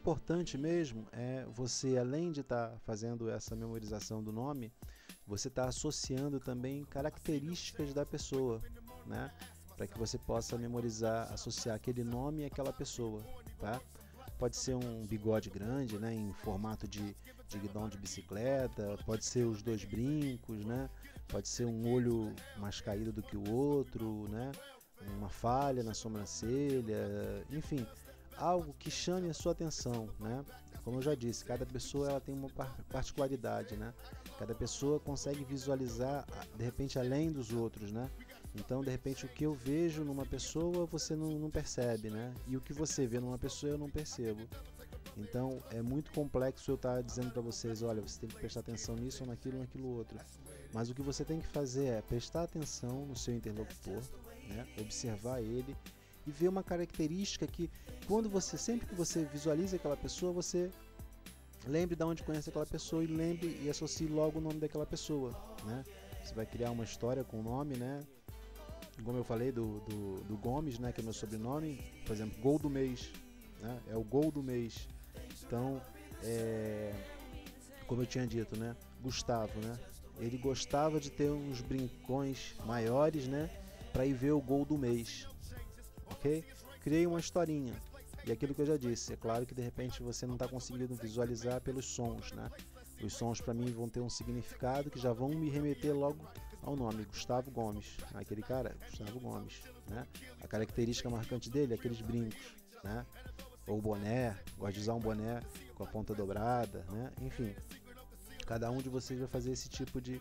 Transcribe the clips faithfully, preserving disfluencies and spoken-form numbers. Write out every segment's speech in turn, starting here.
importante mesmo é você, além de estar tá fazendo essa memorização do nome, você está associando também características da pessoa, né? Para que você possa memorizar, associar aquele nome àquela pessoa, tá? Pode ser um bigode grande, né, em formato de, de guidão de bicicleta, pode ser os dois brincos, né? Pode ser um olho mais caído do que o outro, né? Uma falha na sobrancelha, enfim, algo que chame a sua atenção, né? Como eu já disse, cada pessoa ela tem uma particularidade, né? Cada pessoa consegue visualizar, de repente, além dos outros, né? Então, de repente, o que eu vejo numa pessoa, você não, não percebe, né? E o que você vê numa pessoa, eu não percebo. Então, é muito complexo eu estar dizendo para vocês, olha, você tem que prestar atenção nisso ou naquilo ou naquilo outro. Mas o que você tem que fazer é prestar atenção no seu interlocutor, né? Observar ele e ver uma característica que, quando você, sempre que você visualiza aquela pessoa, você lembre de onde conhece aquela pessoa e lembre e associe logo o nome daquela pessoa, né? Você vai criar uma história com o nome, né? Como eu falei do, do, do Gomes, né? Que é meu sobrenome, por exemplo, gol do mês, né? É o gol do mês. Então, é, como eu tinha dito, né? Gustavo, né? Ele gostava de ter uns brincões maiores, né? Para ir ver o gol do mês, ok? Criei uma historinha. E aquilo que eu já disse, é claro que de repente você não está conseguindo visualizar pelos sons, né? Os sons para mim vão ter um significado que já vão me remeter logo ao nome, Gustavo Gomes. Aquele cara, Gustavo Gomes, né? A característica marcante dele é aqueles brincos, né? Ou boné, gosta de usar um boné com a ponta dobrada, né? Enfim, cada um de vocês vai fazer esse tipo de,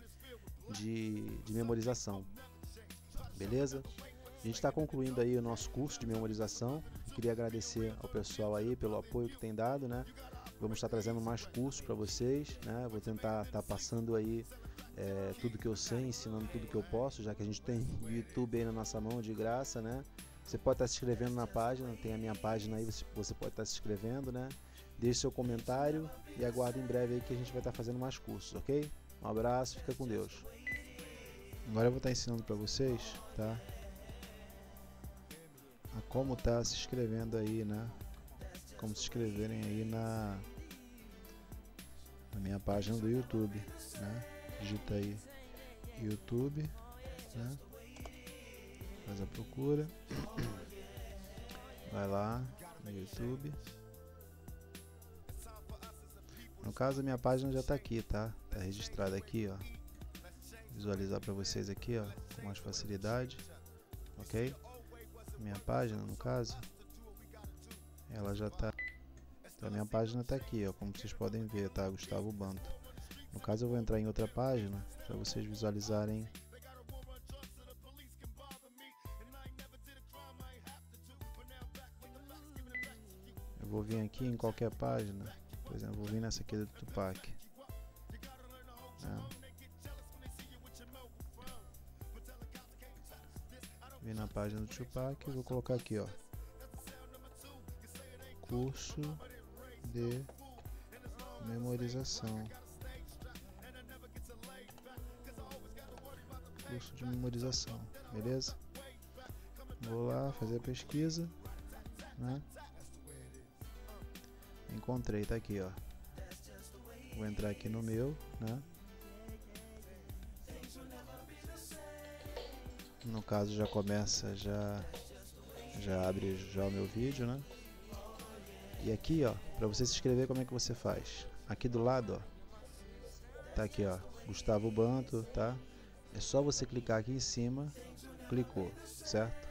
de, de memorização, beleza? A gente está concluindo aí o nosso curso de memorização. Queria agradecer ao pessoal aí pelo apoio que tem dado, né? Vamos estar trazendo mais cursos para vocês, né? Vou tentar estar tá passando aí é, tudo que eu sei, ensinando tudo que eu posso, já que a gente tem o YouTube aí na nossa mão de graça, né? Você pode estar se inscrevendo na página, tem a minha página aí, você, você pode estar se inscrevendo, né? Deixe seu comentário e aguarde em breve aí que a gente vai estar fazendo mais cursos, ok? Um abraço, fica com Deus. Agora eu vou estar ensinando para vocês, tá? A como tá se inscrevendo aí, né? Como se inscreverem aí na, na minha página do YouTube, né? Digita aí YouTube, né? Faz a procura, vai lá no YouTube. No caso, a minha página já tá aqui, tá? Tá registrada aqui, ó. Visualizar para vocês aqui, ó, com mais facilidade, ok? Minha página, no caso, ela já tá. Então, a minha página tá aqui, ó, como vocês podem ver, tá? Gustavo Banto. No caso, eu vou entrar em outra página para vocês visualizarem. Eu vou vir aqui em qualquer página, por exemplo, vou vir nessa aqui do Tupac, né? Vim na página do Tupac e vou colocar aqui, ó, curso de memorização, curso de memorização, beleza? Vou lá fazer a pesquisa, né? Encontrei, tá aqui, ó. Vou entrar aqui no meu, né? No caso já começa, já já abre já o meu vídeo, né? E aqui, ó, para você se inscrever, como é que você faz? Aqui do lado, ó, tá aqui, ó, Gustavo Banto, tá? É só você clicar aqui em cima, clicou, certo?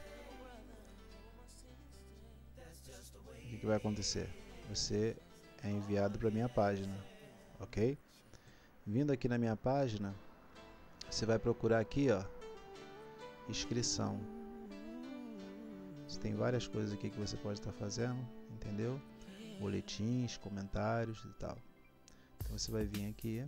O que que vai acontecer? Você é enviado para minha página, ok? Vindo aqui na minha página, você vai procurar aqui, ó, inscrição. Você tem várias coisas aqui que você pode estar fazendo, entendeu? Boletins, comentários e tal. Então você vai vir aqui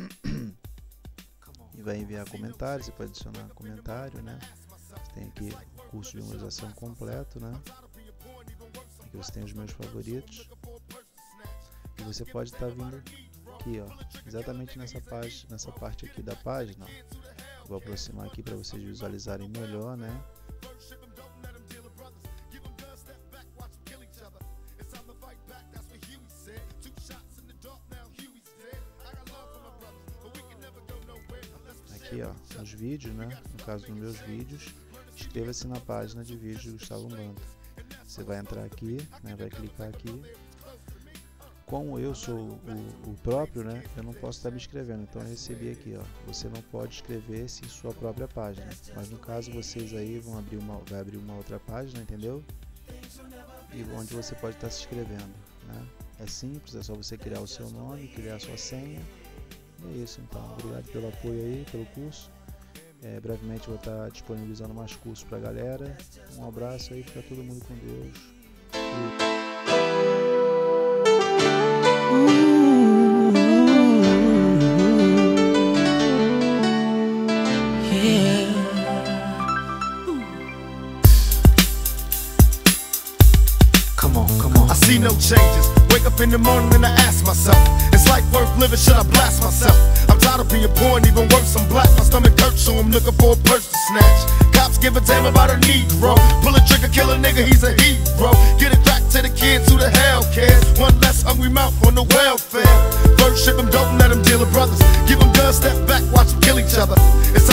e vai enviar comentários. Você pode adicionar comentário, né? Você tem aqui o curso de memorização completo, né? Aqui você tem os meus favoritos. E você pode estar vindo aqui, ó, exatamente nessa página, nessa parte aqui da página, ó. Vou aproximar aqui para vocês visualizarem melhor, né? aqui, ó, nos vídeos, né? No caso dos meus vídeos, inscreva-se na página de vídeos do Gustavo Umbanda. Você vai entrar aqui, né? Vai clicar aqui. Como eu sou o, o próprio, né? Eu não posso estar me inscrevendo, então eu recebi aqui, ó. Você não pode inscrever-se em sua própria página, mas no caso vocês aí vão abrir uma, vai abrir uma outra página, entendeu? E onde você pode estar se inscrevendo, né? É simples, é só você criar o seu nome, criar a sua senha. E é isso, então. Obrigado pelo apoio aí, pelo curso. É, brevemente vou estar disponibilizando mais cursos pra galera. Um abraço aí, fica todo mundo com Deus. E... I see no changes. Wake up in the morning and I ask myself, is life worth living? Should I blast myself? I'm tired of being poor and even worse, I'm black. My stomach hurts, so I'm looking for a purse to snatch. Cops give a damn about a Negro. Pull a trigger, kill a nigga, he's a hero. Get it back to the kids who the hell cares. One less hungry mouth on the welfare. First ship them, don't let them deal with brothers. Give them guns, step back, watch them kill each other. It's